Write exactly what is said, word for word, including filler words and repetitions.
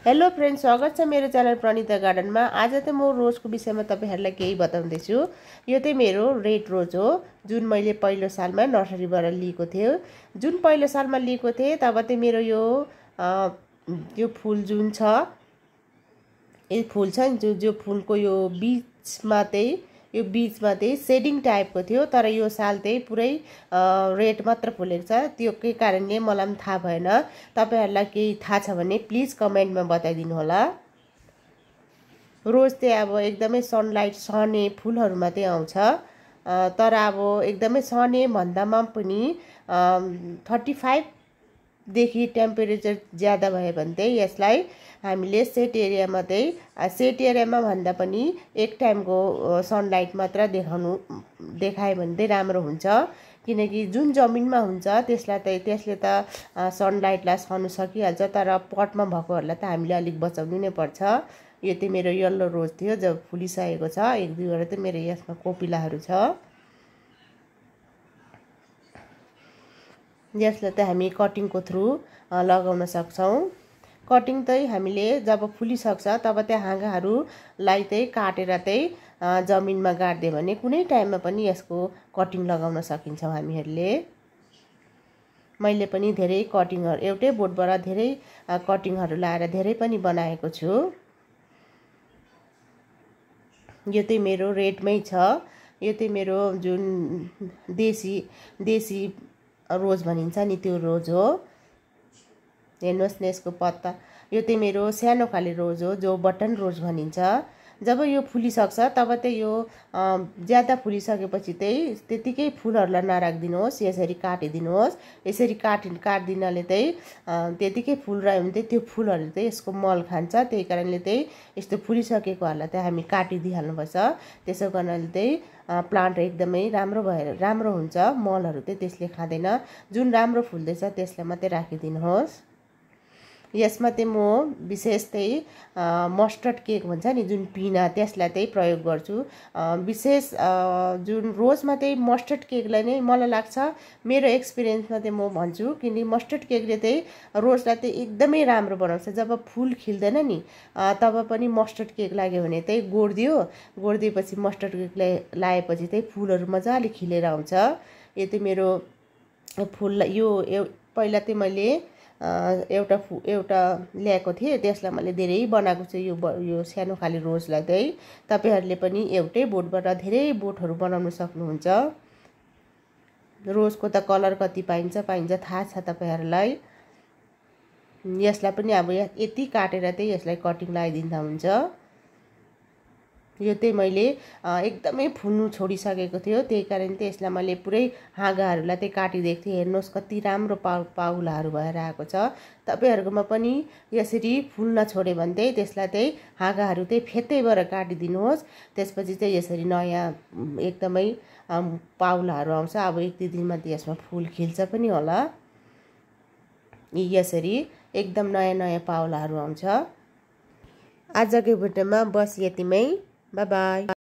Hello friends, स्वागत छ मेरो च्यानल प्रणिता गार्डनमा। आज त म रोजको विषयमा तपाईहरुलाई केही बताउँदै छु। यो चाहिँ मेरो रेड रोज हो, जुन मैले पहिलो सालमा नर्सरीबाट लिएको थियो। जुन पहिलो सालमा लिएको थिए तब चाहिँ मेरो यो अ यो फूल जुन छ, यो फूल छ जो जो फूलको यो बीचमा चाहिँ यो बीचमा चाहिँ सेडिङ टाइपको थियो, तर यो साल चाहिँ पुरै रेड मात्र फुलेको छ। त्यो के कारणले मलाई पनि थाहा भएन। तपाईहरुलाई केही थाहा छ भने प्लिज कमेन्टमा बताइदिनु होला। रोज चाहिँ अब एकदमै सनलाइट सहने फुलहरुमा चाहिँ आउँछ, तर अब एकदमै सहने भन्दामा पनि थर्टी फाइभ देखि टेम्परेचर ज्यादा भयो भने चाहिँ यसलाई हामीले सेट एरियामा चाहिँ सेट एरियामा भन्दा पनि एक टाइमको सनलाइट मात्र देखाउनु देखायो भने चाहिँ राम्रो हुन्छ। किनकि जुन जमिनमा हुन्छ त्यसलाई त त्यसले त सनलाइटलाई सहनु सकिहाल्छ, तर पटमा भएकोहरूलाई त हामीले अलिक बचाउनु नै पर्छ। यो चाहिँ मेरो येल्लो रोज थियो, जब फुलिसकेको छ। एक दुईवटा चाहिँ मेरो यसमा कोपिलाहरू छ। यसलाई त हामी कटिङको थ्रु लगाउन सक्छौं। कटिङ चाहिँ हामीले जब फुलिसक्छ तब चाहिँ हाँगाहरूलाई चाहिँ काटेर चाहिँ जमिनमा गाड्दियो भने कुनै टाइममा पनि यसको कटिङ लगाउन सकिन्छौँ हामीहरूले। मैले पनि धेरै कटिङहरू एउटै बोटबाट धेरै कटिङहरू लाएर धेरै पनि बनाएको छु। यो चाहिँ मेरो रेडमै छ। यो चाहिँ मेरो जुन देशी देशी रोज भनिन्छ नि, त्यो रोज हो। हेर्नुहोस् न यसको पत्ता। यो चाहिँ मेरो सानो खाले रोज हो, जो बटन रोज भनिन्छ। जब यो फुलिसक्छ तब चाहिँ यो ज्यादा फुलिसकेपछि चाहिँ त्यतिकै फुलहरूलाई नराखिदिनुहोस्, यसरी काटिदिनुहोस्। यसरी काटि काट्दिनाले चाहिँ त्यतिकै फुल रह्यो भने चाहिँ त्यो फुलहरू चाहिँ यसको मल खान्छ। त्यही कारणले चाहिँ यस्तो फुलिसकेकोहरूलाई चाहिँ हामी काटिदिइहाल्नुपर्छ। त्यसो गर्नाले चाहिँ प्लान्ट एकदमै राम्रो भएर राम्रो हुन्छ। मलहरू चाहिँ त्यसले खाँदैन। जुन राम्रो फुल्दैछ त्यसलाई मात्रै राखिदिनुहोस्। यसमा चाहिँ म विशेष चाहिँ मस्टर्ड केक भन्छ नि, जुन पिना, त्यसलाई चाहिँ प्रयोग गर्छु। विशेष जुन रोजमा चाहिँ मस्टर्ड केकलाई नै मलाई लाग्छ, मेरो एक्सपिरियन्समा चाहिँ म भन्छु, किनकि मस्टर्ड केकले चाहिँ रोजलाई चाहिँ एकदमै राम्रो बनाउँछ। जब फुल खिल्दैन नि तब पनि मस्टर्ड केक लाग्यो भने चाहिँ गोड्दियो, गोड्दिएपछि मस्टर्ड केकलाई लगाएपछि चाहिँ फुलहरू मजाले खिलेर आउँछ। यो चाहिँ मेरो फुल यो पहिला चाहिँ मैले एउटा फु एउटा ल्याएको थिएँ, त्यसलाई मैले धेरै बनाएको छु। यो यो सानो खाले रोजलाई चाहिँ तपाईहरुले पनि एउटै बोटबाट धेरै बोटहरू बनाउन सक्नुहुन्छ। रोजको त कलर कति पाइन्छ पाइन्छ थाहा छ तपाईहरुलाई। यसलाई पनि अब यति काटेर चाहिँ यसलाई कटिङ लगाइदिँदा हुन्छ। यो चाहिँ मैले एकदमै फुल्नु छोडिसकेको थियो, त्यही कारण चाहिँ यसलाई मैले पुरै हाँगाहरूलाई चाहिँ काटिदिएको थिएँ। हेर्नुहोस् कति राम्रो पाउ पाउलाहरू भएर आएको छ। तपाईहरुकोमा पनि यसरी फुल्न छोड्यो भने चाहिँ त्यसलाई चाहिँ हाँगाहरू चाहिँ फेतैबाट काटिदिनुहोस्। त्यसपछि चाहिँ यसरी नयाँ एकदमै पाउलाहरू आउँछ। अब एक दुई दिनमा चाहिँ यसमा फुल खिल्छ पनि होला। यसरी एकदम नयाँ नयाँ पाउलाहरू आउँछ। आजको भिडियोमा बस यतिमै। Bye bye.